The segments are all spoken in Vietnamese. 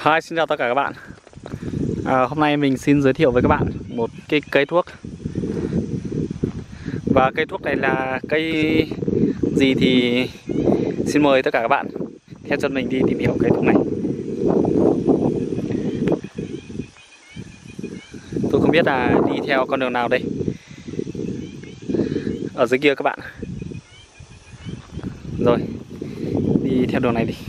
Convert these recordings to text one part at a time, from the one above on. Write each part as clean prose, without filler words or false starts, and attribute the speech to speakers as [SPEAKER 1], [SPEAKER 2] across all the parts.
[SPEAKER 1] Hi, xin chào tất cả các bạn. Hôm nay mình xin giới thiệu với các bạn một cái cây thuốc. Và cây thuốc này là cây gì thì xin mời tất cả các bạn theo chân mình đi tìm hiểu cây thuốc này. Tôi không biết là đi theo con đường nào đây. Ở dưới kia các bạn. Rồi, đi theo đường này đi.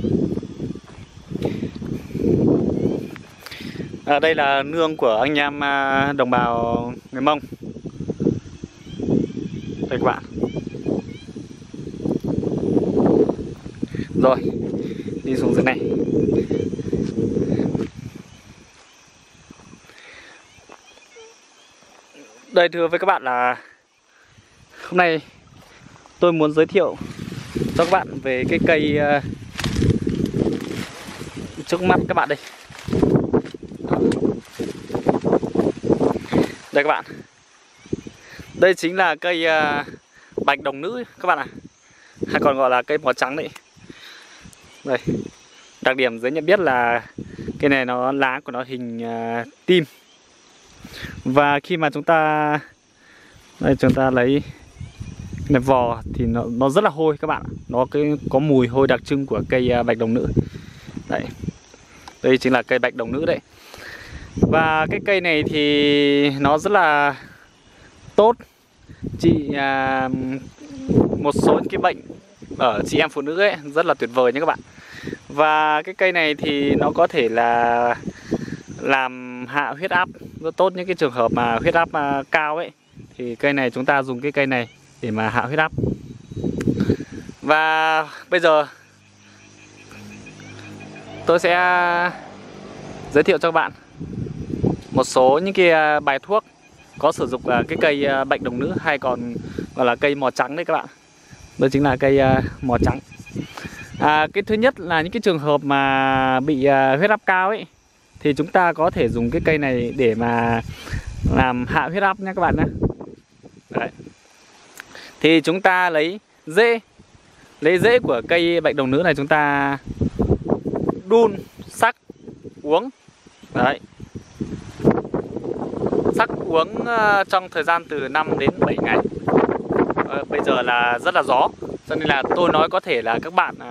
[SPEAKER 1] Đây là nương của anh em đồng bào người Mông. Đây các bạn. Rồi, đi xuống dưới này. Đây thưa với các bạn là hôm nay tôi muốn giới thiệu cho các bạn về cái cây trước mắt các bạn đây. Đây các bạn. Đây chính là cây bạch đồng nữ các bạn ạ. Hay còn gọi là cây mỏ trắng đấy. Đây. Đặc điểm dễ nhận biết là cây này nó lá của nó hình tim. Và khi mà chúng ta lấy cái này vò thì nó rất là hôi các bạn. Nó có mùi hôi đặc trưng của cây bạch đồng nữ. Đấy. Đây chính là cây bạch đồng nữ đấy. Và cái cây này thì nó rất là tốt trị một số những cái bệnh ở chị em phụ nữ ấy, rất là tuyệt vời nha các bạn. Và cái cây này thì nó có thể là làm hạ huyết áp rất tốt. Những cái trường hợp mà huyết áp cao ấy thì cây này chúng ta dùng cái cây này để mà hạ huyết áp. Và bây giờ tôi sẽ giới thiệu cho các bạn một số những cái bài thuốc có sử dụng cái cây bạch đồng nữ hay còn gọi là cây mỏ trắng đấy các bạn. Đó chính là cây mỏ trắng. Cái thứ nhất là những cái trường hợp mà bị huyết áp cao ấy thì chúng ta có thể dùng cái cây này để mà làm hạ huyết áp nha các bạn nhé. Đấy. Thì chúng ta lấy rễ của cây bạch đồng nữ này, chúng ta đun sắc uống. Đấy. Sắc uống trong thời gian từ 5 đến 7 ngày. Bây giờ là rất là gió, cho nên là tôi nói có thể là các bạn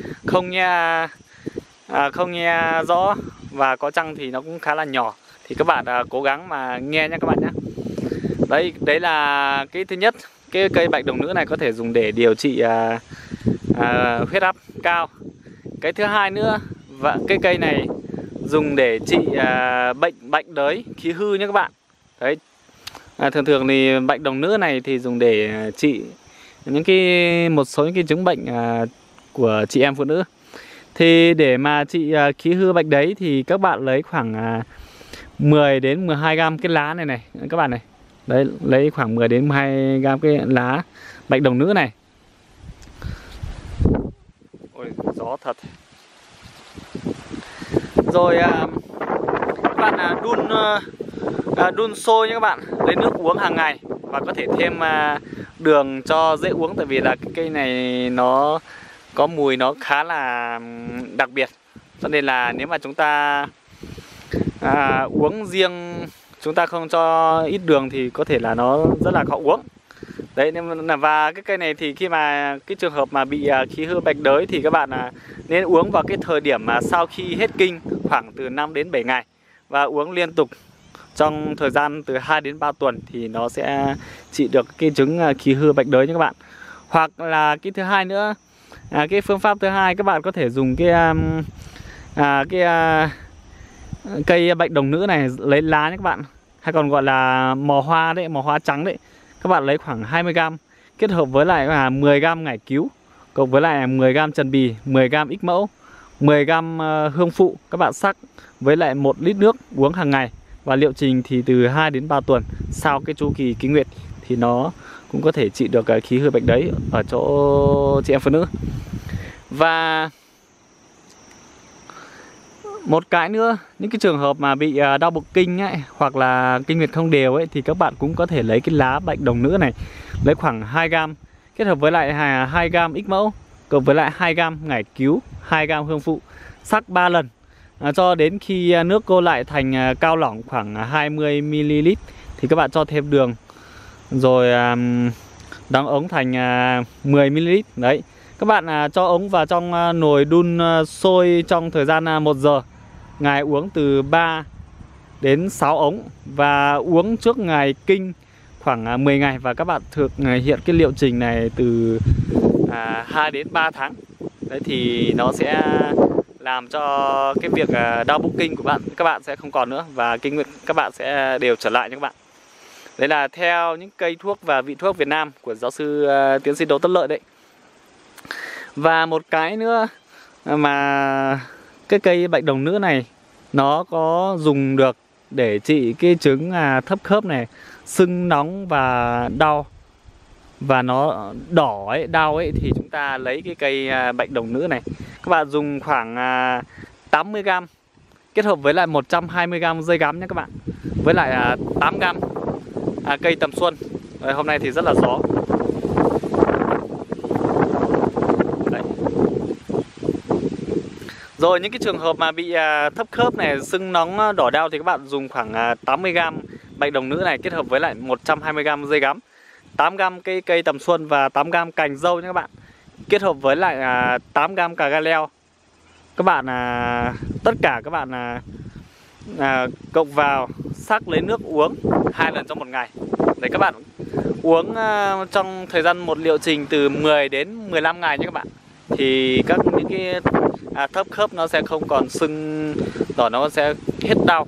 [SPEAKER 1] không nghe rõ, và có chăng thì nó cũng khá là nhỏ, thì các bạn cố gắng mà nghe nha các bạn nhé. Đấy là cái thứ nhất. Cái cây bạch đồng nữ này có thể dùng để điều trị huyết áp cao. Cái thứ hai nữa, và cái cây này dùng để trị bệnh đới khí hư nhé các bạn. Đấy. Thường thì bạch đồng nữ này thì dùng để trị một số những cái chứng bệnh của chị em phụ nữ. Thì để mà trị khí hư bệnh đấy thì các bạn lấy khoảng 10 đến 12 gram cái lá này các bạn này. Đấy, lấy khoảng 10 đến 12 gram cái lá bạch đồng nữ này. Ôi, gió thật. Rồi các bạn đun sôi nhé các bạn, lấy nước uống hàng ngày, và có thể thêm đường cho dễ uống, tại vì là cái cây này nó có mùi nó khá là đặc biệt, cho nên là nếu mà chúng ta uống riêng, chúng ta không cho ít đường thì có thể là nó rất là khó uống. Đấy, và cái cây này thì khi mà cái trường hợp mà bị khí hư bạch đới thì các bạn nên uống vào cái thời điểm mà sau khi hết kinh, khoảng từ 5 đến 7 ngày, và uống liên tục trong thời gian từ 2 đến 3 tuần thì nó sẽ trị được cái chứng khí hư bạch đới nha các bạn. Hoặc là cái thứ hai nữa, cái phương pháp thứ hai, các bạn có thể dùng cây bạch đồng nữ này, lấy lá nhé các bạn, hay còn gọi là mò hoa đấy, mò hoa trắng đấy. Các bạn lấy khoảng 20 gram kết hợp với lại 10 gram ngải cứu, cộng với lại 10 gram trần bì, 10 gram ích mẫu, 10 gram hương phụ. Các bạn sắc với lại 1 lít nước uống hàng ngày, và liệu trình thì từ 2 đến 3 tuần sau cái chu kỳ kinh nguyệt thì nó cũng có thể trị được khí hư bạch đấy ở chỗ chị em phụ nữ. Và một cái nữa, những cái trường hợp mà bị đau bụng kinh ấy, hoặc là kinh nguyệt không đều ấy, thì các bạn cũng có thể lấy cái lá bạch đồng nữ này, lấy khoảng 2 gram kết hợp với lại 2 gram ích mẫu, cộng với lại 2 gram ngải cứu, 2 gram hương phụ, sắc 3 lần cho đến khi nước cô lại thành cao lỏng khoảng 20 ml thì các bạn cho thêm đường. Rồi đóng ống thành 10 ml. Đấy. Các bạn cho ống vào trong nồi đun sôi trong thời gian 1 giờ. Ngày uống từ 3 đến 6 ống và uống trước ngày kinh khoảng 10 ngày. Và các bạn thực hiện cái liệu trình này từ 2 đến 3 tháng. Đấy thì nó sẽ làm cho cái việc đau bụng kinh của các bạn sẽ không còn nữa, và kinh nguyệt các bạn sẽ đều trở lại nha các bạn. Đấy là theo những cây thuốc và vị thuốc Việt Nam của giáo sư tiến sĩ Đỗ Tất Lợi đấy. Và một cái nữa mà cái cây bạch đồng nữ này nó có dùng được để trị cái chứng thấp khớp này, sưng nóng và đau, và nó đỏ ấy, đau ấy, thì chúng ta lấy cái cây bạch đồng nữ này, các bạn dùng khoảng 80g kết hợp với lại 120g dây gắm nhé các bạn, với lại 8g cây tầm xuân. Đấy, hôm nay thì rất là gió. Đấy. Rồi những cái trường hợp mà bị thấp khớp này, sưng nóng, đỏ đau thì các bạn dùng khoảng 80g bạch đồng nữ này kết hợp với lại 120g dây gắm, 8g cây tầm xuân và 8g cành dâu nhé các bạn, kết hợp với lại 8g cà gai leo. Các bạn tất cả các bạn cộng vào sắc lấy nước uống 2 lần trong một ngày. Đấy, các bạn uống trong thời gian một liệu trình từ 10 đến 15 ngày nhé các bạn. Thì những cái thấp khớp nó sẽ không còn sưng đỏ, nó sẽ hết đau.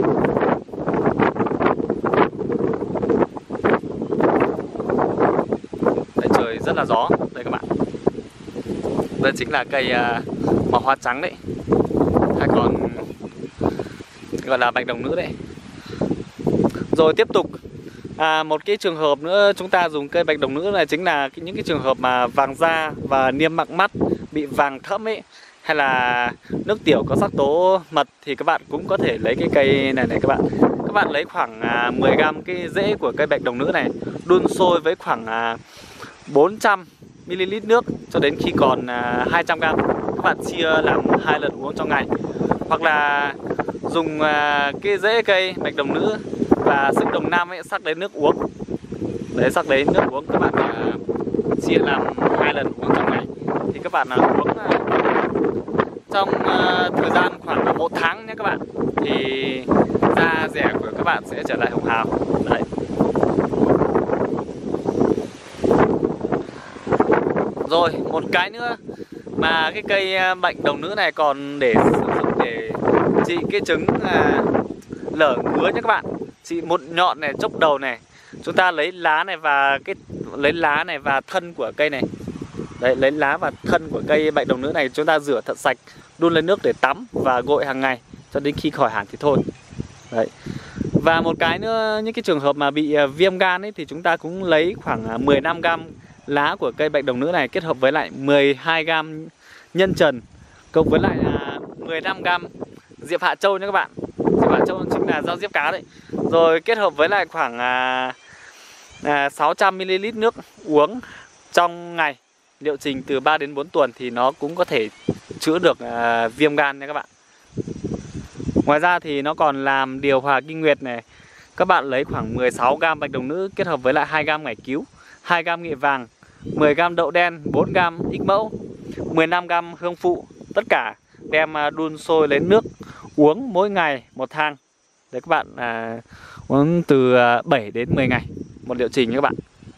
[SPEAKER 1] Đấy, trời rất là gió. Đây các bạn, đây chính là cây màu hoa trắng đấy, hay còn gọi là bạch đồng nữ đấy. Rồi tiếp tục một cái trường hợp nữa chúng ta dùng cây bạch đồng nữ này chính là những cái trường hợp mà vàng da và niêm mạc mắt bị vàng thẫm ấy, hay là nước tiểu có sắc tố mật, thì các bạn cũng có thể lấy cái cây này các bạn. Các bạn lấy khoảng 10g cái rễ của cây bạch đồng nữ này, đun sôi với khoảng 400ml nước cho đến khi còn 200g. Các bạn chia làm 2 lần uống trong ngày. Hoặc là dùng cái rễ cây bạch đồng nữ và xương đồng nam ấy, sắc lấy nước uống. Đấy, sắc lấy nước uống các bạn chia làm 2 lần uống trong ngày. Thì các bạn uống trong thời gian khoảng 1 tháng nhé các bạn. Thì da dẻ của các bạn sẽ trở lại hồng hào. Đấy. Rồi một cái nữa mà cái cây bạch đồng nữ này còn để sử dụng để trị cái chứng lở ngứa nhé các bạn. Trị mụn nhọn này, chốc đầu này. Chúng ta lấy lá này và thân của cây này. Đấy, lấy lá và thân của cây bạch đồng nữ này chúng ta rửa thật sạch, đun lên nước để tắm và gội hàng ngày cho đến khi khỏi hẳn thì thôi. Đấy. Và một cái nữa, những cái trường hợp mà bị viêm gan ấy, thì chúng ta cũng lấy khoảng 15g lá của cây bạch đồng nữ này kết hợp với lại 12g nhân trần cộng với lại 15g diệp hạ châu nhé các bạn. Diệp hạ châu chính là rau diếp cá đấy. Rồi kết hợp với lại khoảng 600ml nước uống trong ngày, liệu trình từ 3 đến 4 tuần thì nó cũng có thể chữa được viêm gan nha các bạn. Ngoài ra thì nó còn làm điều hòa kinh nguyệt này. Các bạn lấy khoảng 16g bạch đồng nữ kết hợp với lại 2g ngải cứu, 2g nghệ vàng, 10g đậu đen, 4g ích mẫu, 15g hương phụ. Tất cả đem đun sôi lấy nước uống mỗi ngày 1 thang. Đấy, các bạn uống từ 7 đến 10 ngày một liệu trình các bạn.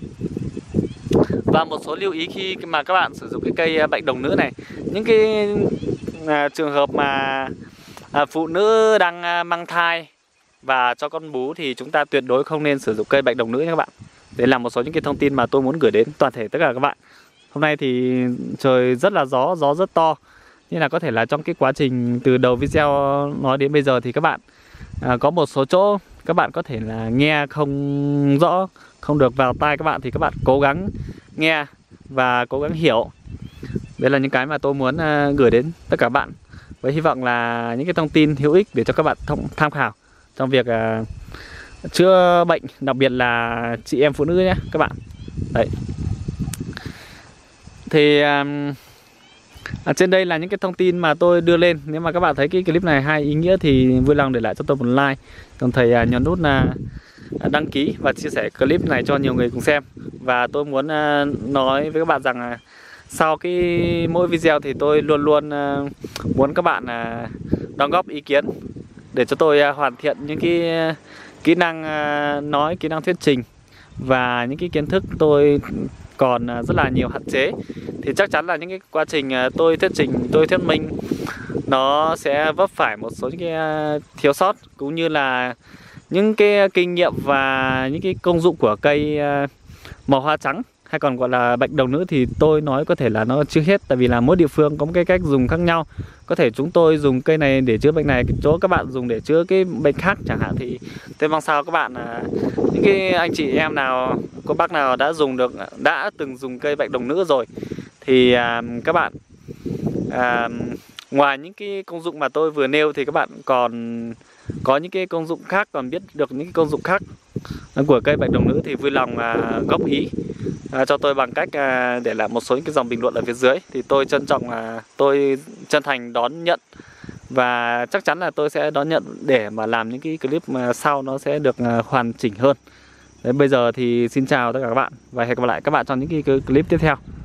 [SPEAKER 1] Và một số lưu ý khi mà các bạn sử dụng cái cây bạch đồng nữ này. Những cái trường hợp mà phụ nữ đang mang thai và cho con bú thì chúng ta tuyệt đối không nên sử dụng cây bạch đồng nữ nha các bạn. Đấy là một số những cái thông tin mà tôi muốn gửi đến toàn thể tất cả các bạn. Hôm nay thì trời rất là gió rất to. Nên là có thể là trong cái quá trình từ đầu video nói đến bây giờ thì các bạn có một số chỗ các bạn có thể là nghe không rõ, không được vào tai các bạn, thì các bạn cố gắng nghe và cố gắng hiểu. Đây là những cái mà tôi muốn gửi đến tất cả các bạn, với hy vọng là những cái thông tin hữu ích để cho các bạn tham khảo trong việc chữa bệnh, đặc biệt là chị em phụ nữ nhé các bạn. Đấy. Thì Trên đây là những cái thông tin mà tôi đưa lên. Nếu mà các bạn thấy cái clip này hay, ý nghĩa thì vui lòng để lại cho tôi một like, đồng thời nhấn nút là đăng ký và chia sẻ clip này cho nhiều người cùng xem. Và tôi muốn nói với các bạn rằng sau mỗi video thì tôi luôn luôn muốn các bạn đóng góp ý kiến để cho tôi hoàn thiện những cái kỹ năng nói, kỹ năng thuyết trình và những cái kiến thức tôi còn rất là nhiều hạn chế. Thì chắc chắn là những cái quá trình tôi thuyết trình, tôi thuyết minh nó sẽ vấp phải một số những cái thiếu sót, cũng như là những cái kinh nghiệm và những cái công dụng của cây màu hoa trắng hay còn gọi là bệnh đồng nữ thì tôi nói có thể là nó chưa hết, tại vì là mỗi địa phương có một cái cách dùng khác nhau. Có thể chúng tôi dùng cây này để chữa bệnh này, chỗ các bạn dùng để chữa cái bệnh khác chẳng hạn. Thì tôi mong sao các bạn những cái anh chị em nào, cô bác nào đã từng dùng cây bệnh đồng nữ rồi thì các bạn ngoài những cái công dụng mà tôi vừa nêu thì các bạn còn có những cái công dụng khác, còn biết được những cái công dụng khác của cây bạch đồng nữ thì vui lòng góp ý cho tôi bằng cách để lại một số những cái dòng bình luận ở phía dưới. Thì tôi tôi chân thành đón nhận và chắc chắn là tôi sẽ đón nhận để mà làm những cái clip mà sau nó sẽ được hoàn chỉnh hơn. Đấy, bây giờ thì xin chào tất cả các bạn và hẹn gặp lại các bạn trong những cái clip tiếp theo.